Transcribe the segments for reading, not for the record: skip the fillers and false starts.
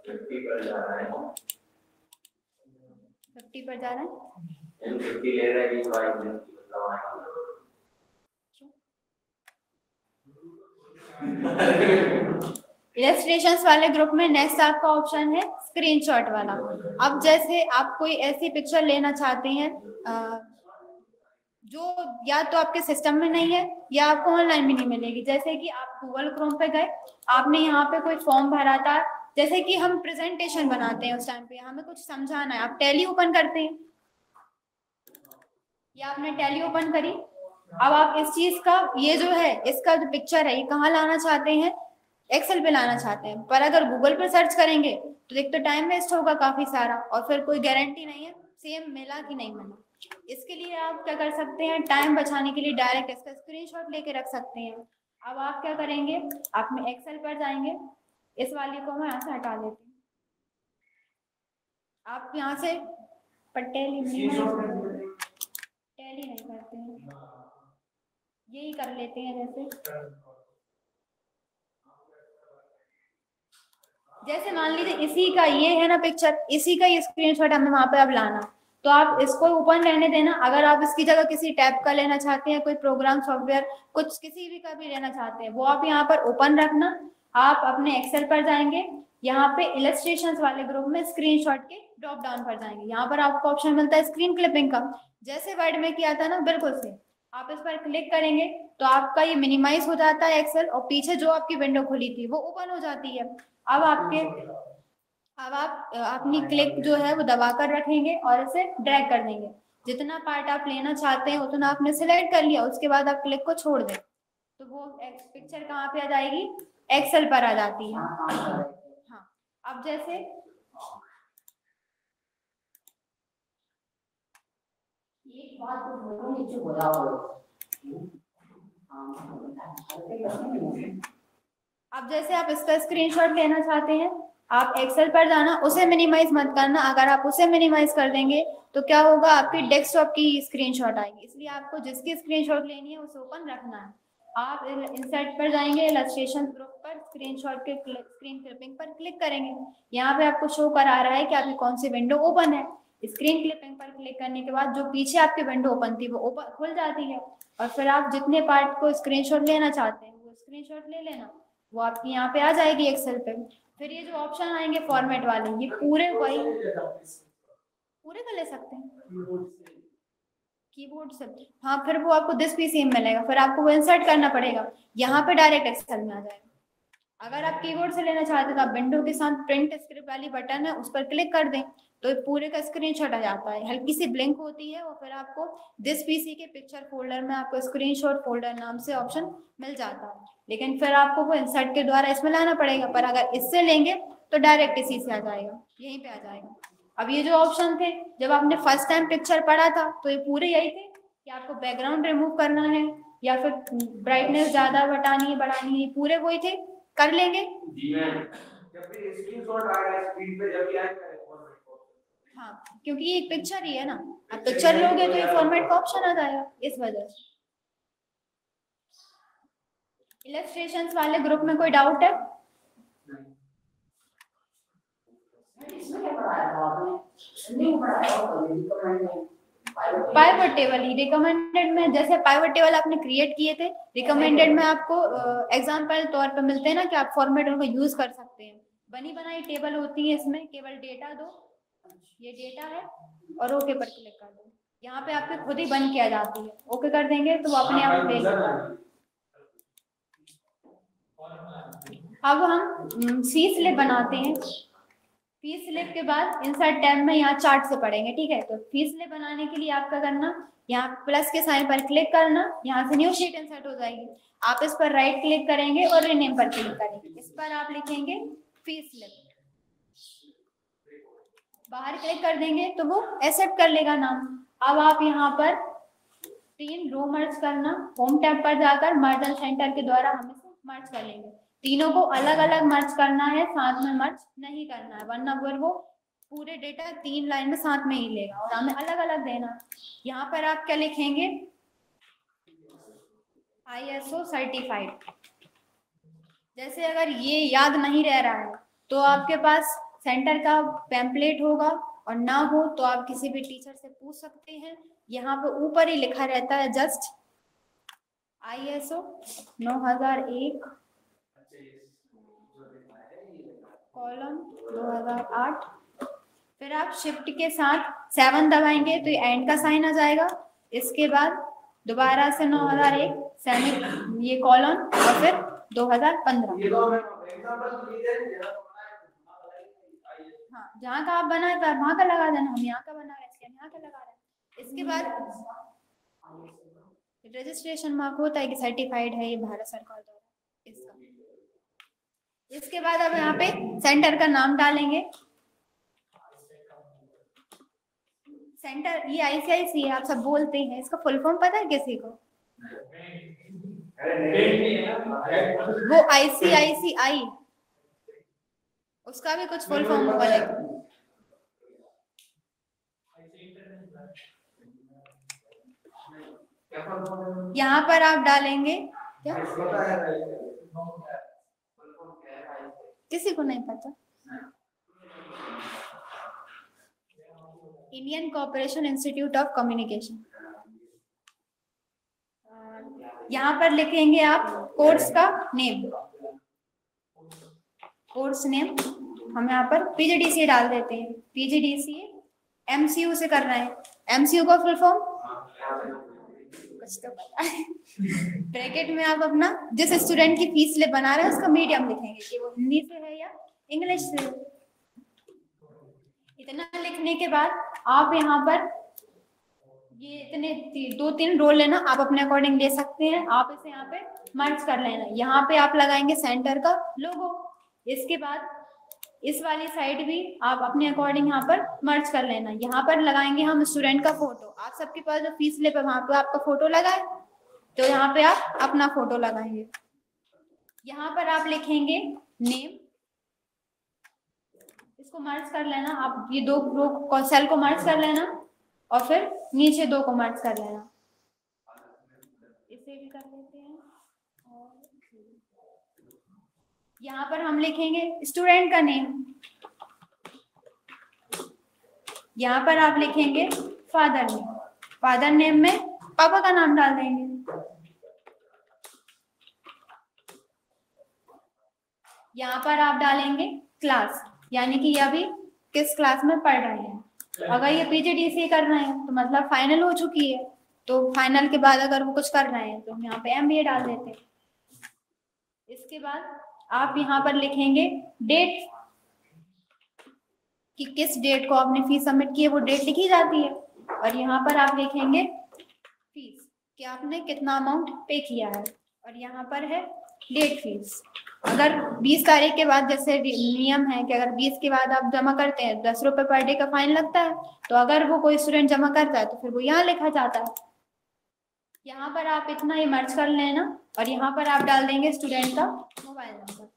50 पर जा रहा है, 50 पर जा रहा है, 50 ले रहा है, 22 दिन की मतलब इलस्ट्रेशंस वाले ग्रुप में नेक्स्ट आपका ऑप्शन है स्क्रीनशॉट वाला। अब जैसे आप कोई ऐसी पिक्चर लेना चाहते हैं जो या तो आपके सिस्टम में नहीं है या आपको ऑनलाइन भी नहीं मिलेगी, जैसे कि आप गूगल क्रोम पे गए, आपने यहाँ पे कोई फॉर्म भरा था, जैसे कि हम प्रेजेंटेशन बनाते हैं उस टाइम पे हमें कुछ समझाना है, आप टैली ओपन करते हैं या आपने टैली ओपन करी, अब आप इस चीज का ये जो है इसका जो पिक्चर है ये कहाँ लाना चाहते हैं, एक्सेल पे लाना चाहते हैं, पर अगर गूगल पे सर्च करेंगे तो एक तो टाइम वेस्ट होगा काफी सारा और फिर कोई गारंटी नहीं है सेम मिला कि नहीं मिला। इसके लिए आप क्या कर सकते हैं, टाइम बचाने के लिए डायरेक्ट इसका स्क्रीनशॉट लेके रख सकते हैं। अब आप क्या करेंगे, आप में एक्सेल पर जाएंगे, इस वाली को मैं यहाँ से हटा देती हूँ, आप यहाँ से टैली नहीं करते हैं, यही कर लेते हैं। जैसे मान लीजिए इसी का ये है ना पिक्चर, इसी का ये स्क्रीनशॉट हमें वहां पे अब लाना, तो आप इसको ओपन रहने देना। अगर आप इसकी जगह किसी टैब का लेना चाहते हैं, कोई प्रोग्राम सॉफ्टवेयर कुछ किसी भी का भी लेना चाहते हैं, वो आप यहाँ पर ओपन रखना। आप अपने एक्सेल पर जाएंगे, यहाँ पे इलस्ट्रेशंस वाले ग्रुप में स्क्रीनशॉट के ड्रॉप डाउन पर जाएंगे, यहाँ पर आपको ऑप्शन मिलता है स्क्रीन क्लिपिंग का, जैसे वर्ड में किया था ना बिल्कुल से। आप इस पर क्लिक करेंगे तो आपका ये मिनिमाइज हो जाता है एक्सेल, और पीछे जो आपकी विंडो खुली थी वो ओपन हो जाती है। अब आप अपनी क्लिक जो है वो दबा कर रखेंगे और इसे ड्रैग कर देंगे, जितना पार्ट आप लेना चाहते हैं उतना आपने सिलेक्ट कर लिया, उसके बाद आप क्लिक को छोड़ दें तो वो पिक्चर कहाँ पे आ जाएगी, एक्सेल पर आ जाती है। हाँ, अब जैसे एक बात तो नीचे हो अब जैसे आप इसका स्क्रीनशॉट लेना चाहते हैं, आप एक्सेल पर जाना, उसे मिनिमाइज मत करना, अगर आप उसे मिनिमाइज कर देंगे तो क्या होगा, आपकी डेस्कटॉप की स्क्रीनशॉट आएगी, इसलिए आपको जिसकी स्क्रीनशॉट लेनी है उसे ओपन रखना है। आप इंसर्ट पर जाएंगे, इलस्ट्रेशन ग्रुप पर स्क्रीनशॉट के स्क्रीन क्लिपिंग पर क्लिक करेंगे, यहाँ पे आपको शो करा रहा है कि आपकी कौन सी विंडो ओपन है। स्क्रीन क्लिपिंग पर क्लिक करने के बाद जो पीछे आपकी विंडो ओपन थी वो ओपन खुल जाती है, और फिर आप जितने पार्ट को स्क्रीनशॉट लेना चाहते हैं वो स्क्रीनशॉट ले लेना, वो आपकी यहाँ पे आ जाएगी एक्सेल पे। फिर ये जो ऑप्शन आएंगे फॉर्मेट वाले, ये पूरे वही पूरे का ले सकते हैं कीबोर्ड से। हाँ, फिर वो आपको दिस पीसी में मिलेगा, फिर आपको वो इंसर्ट करना पड़ेगा, यहाँ पे डायरेक्ट एक्सेल में आ जाएगा। अगर आप कीबोर्ड से लेना चाहते हैं तो आप विंडो के साथ प्रिंट स्क्रिप्ट वाली बटन है उस पर क्लिक कर दें तो पूरे का स्क्रीनशॉट आ जाता है, हल्की सी ब्लिंक होती है और फिर आपको दिस पीसी के पिक्चर फोल्डर में आपको स्क्रीनशॉट फोल्डर नाम से ऑप्शन मिल जाता है, लेकिन फिर आपको वो इंसर्ट के द्वारा इसमें लाना पड़ेगा, पर अगर इससे लेंगे तो डायरेक्ट इसी से आ जाएगा, यहीं पे आ जाएगा। अब ये जो ऑप्शन थे जब आपने फर्स्ट टाइम पिक्चर पढ़ा था तो ये पूरे यही थे कि आपको बैकग्राउंड रिमूव करना है या फिर ब्राइटनेस ज्यादा घटानी है बढ़ानी है, पूरे वही थे, कर लेंगे। जी मैम, जब भी स्क्रीनशॉट आएगा स्क्रीन पे जब भी आएगा हाँ, क्योंकि ये एक पिक्चर ही है ना, अब पिक्चर लोगे तो ये फॉर्मेट का ऑप्शन आ जाएगा, इस वजह से। इलस्ट्रेशंस वाले ग्रुप में कोई डाउट है? पाइवट टेबल ही रिकमेंडेड में, जैसे पाइवट टेबल आपने क्रिएट किए थे, रिकमेंडेड में आपको एग्जांपल तौर पे मिलते हैं ना कि आप फॉर्मेट उनको यूज कर सकते हैं, बनी बनाई टेबल होती है, इसमें केवल डेटा दो, ये डेटा है और ओके पर क्लिक कर दो, यहाँ पे आपके खुद ही बन के आ जाती है, ओके कर देंगे तो वो अपने आप ले लेगा। अब हम सी स्लिप बनाते हैं, फी स्लिप के बाद इंसर्ट टैब में यहाँ चार्ट से पढ़ेंगे, ठीक है। तो फी स्लिप बनाने के लिए आपका करना, यहाँ प्लस के साइन पर क्लिक करना, यहाँ से न्यू शीट इंसर्ट हो जाएगी, आप इस पर राइट क्लिक करेंगे और रीनेम पर क्लिक करेंगे, इस पर आप लिखेंगे फी स्लिप, बाहर क्लिक कर देंगे तो वो एक्सेप्ट कर लेगा नाम। अब आप यहाँ पर 3 रो मर्ज करना, होम टैब पर जाकर मर्ज एंड सेंटर के द्वारा हम इसे मर्ज कर लेंगे, तीनों को अलग अलग मर्ज करना है, साथ में मर्ज नहीं करना है, वरना फिर वो पूरे डेटा 3 लाइन में साथ में ही लेगा और हमें अलग अलग देना है। यहाँ पर आप क्या लिखेंगे, ISO सर्टिफाइड। जैसे अगर ये याद नहीं रह रहा है तो आपके पास सेंटर का पैम्पलेट होगा, और ना हो तो आप किसी भी टीचर से पूछ सकते हैं। यहाँ पे ऊपर ही लिखा रहता है जस्ट ISO 9001 कॉलम 2008। फिर आप शिफ्ट के साथ 7 दबाएंगे तो ये एंड का साइन आ जाएगा। इसके बाद दोबारा से 9001 सेमी ये कॉलम और फिर 2015। ये तो मैं एग्जांपल लीजिए हाँ, जहाँ का आप बना है वहां का लगा देना। हम यहाँ का बना रहे हैं इसलिए हम यहाँ का लगा रहे हैं। इसके बाद रजिस्ट्रेशन मार्क होता है कि सर्टिफाइड है ये भारत सरकार द्वारा इसका। इसके बाद अब यहाँ पे सेंटर का नाम डालेंगे। सेंटर ये ICIC है, आप सब बोलते हैं, इसका फुल फॉर्म पता है किसी को? वो ICICI, उसका भी कुछ फुल फॉर्म होगा लेकिन यहाँ पर आप डालेंगे क्या? किसी को नहीं पता? Indian corporation institute of communication. यहाँ पर लिखेंगे आप कोर्स का नेम, कोर्स नेम हम यहाँ पर PGDCA डाल देते हैं। PGDCA MCU से कर रहे हैं। MCU का फुल फॉर्म कुछ तो पता है। ब्रैकेट में आप अपना जिस स्टूडेंट की फीस स्लिप बना रहे हैं उसका मीडियम लिखेंगे कि वो हिंदी से है या इंग्लिश से है। इतना लिखने के बाद आप यहाँ पर ये इतने 2-3 रोल लेना, आप अपने अकॉर्डिंग ले सकते हैं। आप इसे यहाँ पे मर्ज कर लेना। यहाँ पे आप लगाएंगे सेंटर का लोगो। इसके बाद इस वाली साइड भी आप अपने अकॉर्डिंग यहाँ पर मर्ज कर लेना। यहाँ पर लगाएंगे हम स्टूडेंट का फोटो। आप सबके पास जो फीस स्लिप है वहां पे आपका फोटो लगाए, तो यहाँ पे आप अपना फोटो लगाएंगे। यहाँ पर आप लिखेंगे नेम, इसको मर्ज कर लेना। आप ये 2 रो सेल को मर्ज कर लेना और फिर नीचे 2 को मर्ज कर लेना। इसे भी कर लेते हैं। और यहाँ पर हम लिखेंगे स्टूडेंट का नेम। यहाँ पर आप लिखेंगे फादर नेम। फादर नेम में पापा का नाम डाल देंगे। यहाँ पर आप डालेंगे क्लास, यानी कि ये अभी किस क्लास में पढ़ रहे हैं। अगर ये PGDCA कर रहे हैं तो मतलब फाइनल हो चुकी है, तो फाइनल के बाद अगर वो कुछ कर रहे हैं तो हम यहाँ पे MBA डाल देते हैं। इसके बाद आप यहाँ पर लिखेंगे डेट, कि किस डेट को आपने फीस सबमिट की है, वो डेट लिखी जाती है। और यहाँ पर आप लिखेंगे फीस, कि आपने कितना अमाउंट पे किया है। और यहाँ पर है लेट फीस। अगर 20 तारीख के बाद, जैसे नियम है कि अगर 20 के बाद आप जमा करते हैं 10 रुपए पर डे का फाइन लगता है, तो अगर वो कोई स्टूडेंट जमा करता है तो फिर वो यहाँ लिखा जाता है। यहाँ पर आप इतना ही मर्ज कर लेना और यहाँ पर आप डाल देंगे स्टूडेंट का मोबाइल नंबर।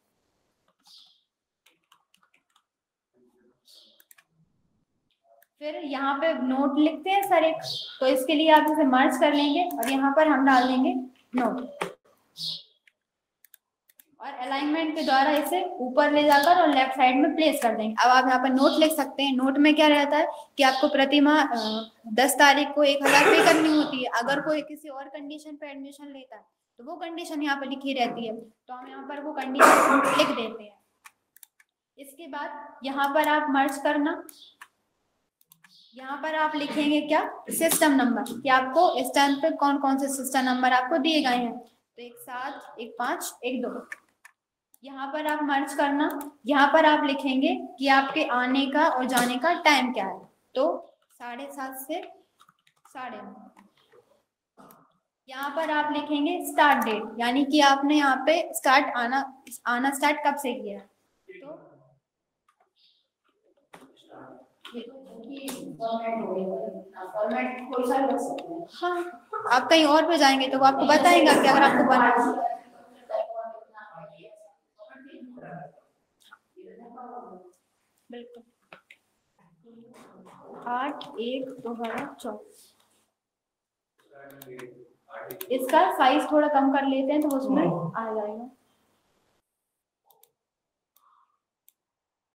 फिर यहाँ पे नोट लिखते हैं सर एक, तो इसके लिए आप इसे मर्ज कर लेंगे और यहाँ पर हम डाल देंगे नोट। और अलाइनमेंट के द्वारा इसे ऊपर ले जाकर और लेफ्ट साइड में प्लेस कर देंगे। अब आप यहाँ पर नोट लिख सकते हैं। नोट में क्या रहता है कि आपको प्रति माह 10 तारीख को 1000 पे करनी होती है। अगर कोई किसी और कंडीशन पे एडमिशन लेता है तो वो कंडीशन यहाँ पर लिखी रहती है, तो हम यहाँ पर वो कंडीशन लिख देते हैं। इसके बाद यहाँ पर आप मर्ज करना, यहाँ पर आप लिखेंगे क्या, सिस्टम नंबर, कि आपको इस टाइम पे कौन कौन से सिस्टम नंबर आपको दिए गए हैं। तो 17, 15, 12। यहाँ पर आप मर्ज करना। यहाँ पर आप लिखेंगे कि आपके आने का और जाने का टाइम क्या है, तो 7:30 से 9:30। यहाँ पर आप लिखेंगे स्टार्ट डेट, यानी कि आपने यहाँ पे स्टार्ट आना स्टार्ट कब से किया। तो हाँ, आप कहीं और पे जाएंगे तो वो आपको बताएगा कि अगर आपको बनाना। बिल्कुल 8/1/2024। इसका साइज थोड़ा कम कर लेते हैं तो उसमें आ जाएगा।